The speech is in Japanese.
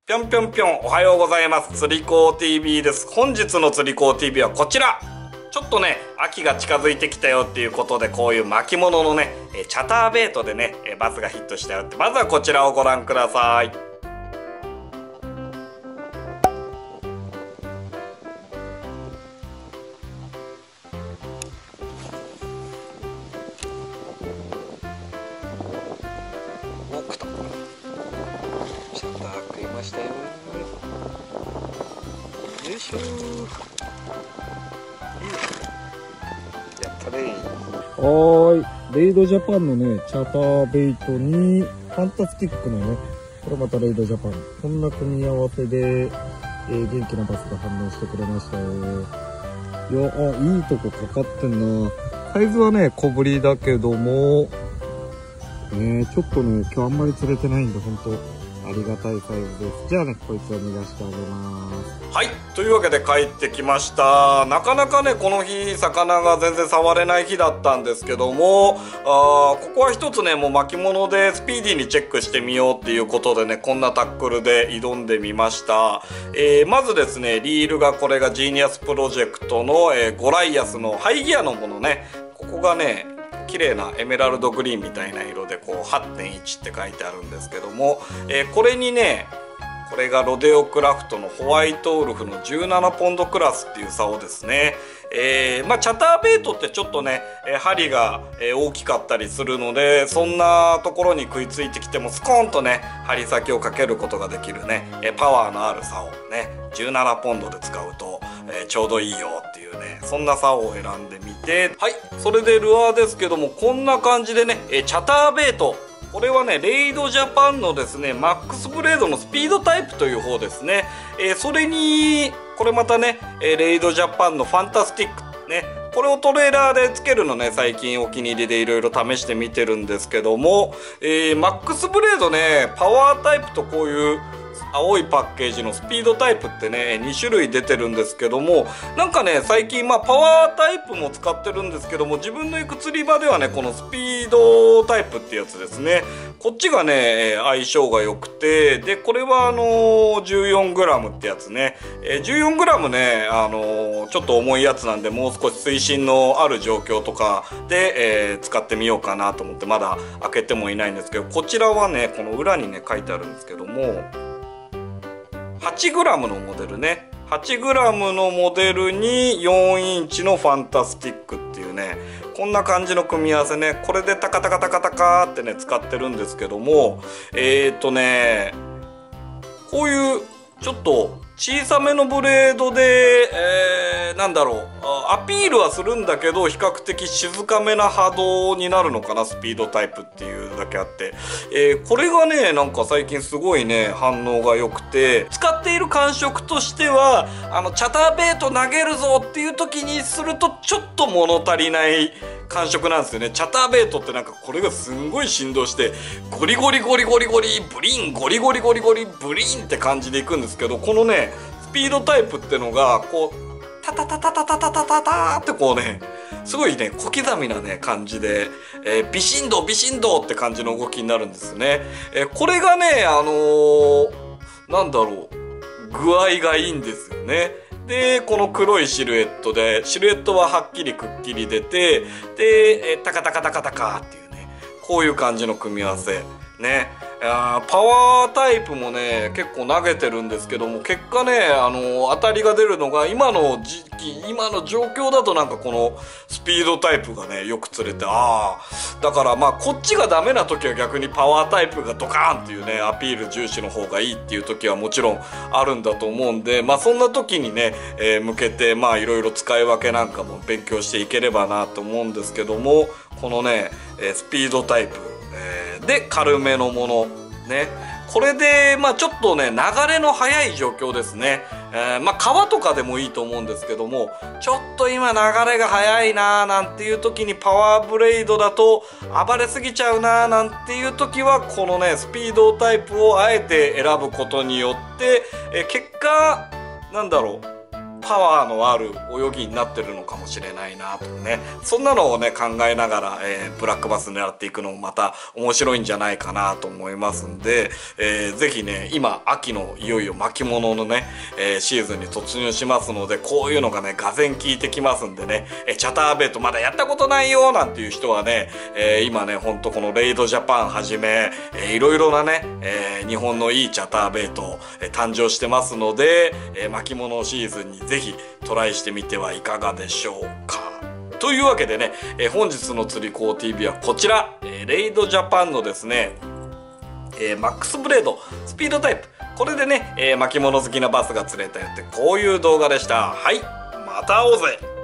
ぴょんぴょんぴょん、おはようございます。釣り子 TV です。本日の釣り子 TV はこちら。ちょっとね、秋が近づいてきたよっていうことで、こういう巻物のね、チャターベイトでね、バスがヒットしたよって、まずはこちらをご覧ください。お、来た。チャター食いましたよ。よいしょー。やったね。 レイドジャパンのね、チャターベイトに、ファンタスティックのね、これまたレイドジャパン。こんな組み合わせで、元気なバスが反応してくれましたよ。いや、いいとこかかってんな。サイズはね、小ぶりだけども、ちょっとね、今日あんまり釣れてないんで、ほんと、ありがたいサイズです。じゃあね、こいつを逃がしてあげます。 はい、というわけで帰ってきました。なかなかね、この日魚が全然触れない日だったんですけども、ここは一つね、もう巻物でスピーディーにチェックしてみようっていうことでね、こんなタックルで挑んでみました。まずですね、リールがこれがジーニアスプロジェクトの、ゴライアスのハイギアのものね。ここがね、綺麗なエメラルドグリーンみたいな色でこう 8.1 って書いてあるんですけども、これにね、これがロデオクラフトのホワイトウルフの17ポンドクラスっていう竿ですね。チャターベイトってちょっとね、針が大きかったりするので、そんなところに食いついてきてもスコーンとね、針先をかけることができるね、パワーのある竿ね、17ポンドで使うと、ちょうどいいよっていうね、そんな竿を選んでみて、はい、それでルアーですけども、こんな感じでね、チャターベイト、これはね、レイドジャパンのですね、マックスブレードのスピードタイプという方ですね。それに、これまたね、レイドジャパンのファンタスティックね、これをトレーラーでつけるのね、最近お気に入りでいろいろ試してみてるんですけども、マックスブレードね、パワータイプとこういう青いパッケージのスピードタイプってね、2種類出てるんですけども、なんかね、最近パワータイプも使ってるんですけども、自分の行く釣り場ではね、このスピードタイプってやつですね。こっちがね、相性が良くて、で、これは14g ってやつね。14g ね、ちょっと重いやつなんで、もう少し水深のある状況とかで、使ってみようかなと思って、まだ開けてもいないんですけど、こちらはね、この裏にね、書いてあるんですけども、8g のモデルね。8g のモデルに4インチのファンタスティックっていうね、こんな感じの組み合わせね。これでタカタカタカタカってね、使ってるんですけども、こういうちょっと小さめのブレードで、なんだろう、アピールはするんだけど、比較的静かめな波動になるのかな、スピードタイプっていうだけあって。これがね、なんか最近すごいね、反応が良くて、使っている感触としては、チャターベイト投げるぞっていう時にすると、ちょっと物足りない感触なんですよね。チャターベイトってなんかこれがすんごい振動して、ゴリゴリゴリゴリゴリ、ブリン、ゴリゴリゴリゴリ、ブリンって感じでいくんですけど、このね、スピードタイプってのが、こう、タタタタタタタタタタってこうね、すごいね、小刻みなね、感じで、ビシンドビシンドって感じの動きになるんですね。これがね、なんだろう、具合がいいんですよね。で、この黒いシルエットで、シルエットははっきりくっきり出て、で、タカタカタカタカっていうね、こういう感じの組み合わせ。ね。パワータイプもね、結構投げてるんですけども、結果ね、当たりが出るのが、今の時期、今の状況だとなんかこのスピードタイプがね、よく釣れて、だからこっちがダメな時は逆にパワータイプがドカーンっていうね、アピール重視の方がいいっていう時はもちろんあるんだと思うんで、そんな時にね、向けて、いろいろ使い分けなんかも勉強していければなと思うんですけども、このね、スピードタイプ、で軽めのものね、これでちょっとね流れの速い状況ですね。川とかでもいいと思うんですけども、ちょっと今流れが速いなーなんていう時にパワーブレイドだと暴れすぎちゃうなーなんていう時は、このねスピードタイプをあえて選ぶことによって、結果なんだろう、パパワーのある泳ぎになってるのかもしれないなとね、そんなのをね考えながら、ブラックバス狙っていくのもまた面白いんじゃないかなと思いますんで、ぜひね今秋のいよいよ巻物のね、シーズンに突入しますので、こういうのがねがぜん効いてきますんでね、チャターベイトまだやったことないよなんていう人はね、今ねほんとこのレイドジャパンはじめ、いろいろなね、日本のいいチャターベイト、誕生してますので、巻物シーズンにぜひトライしてみてはいかがでしょうか。というわけでね、本日の釣り子 TV はこちら、レイドジャパンのですね、マックスブレードスピードタイプ、これでね、巻物好きなバスが釣れたよってこういう動画でした。はい、また会おうぜ。